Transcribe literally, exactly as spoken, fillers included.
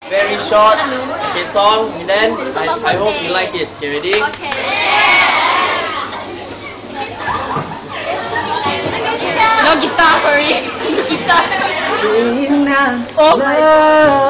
Very short, okay, song, and then I, I hope you like it. Okay, ready? Okay. No guitar, sorry. No guitar. Singing now, Oh my love.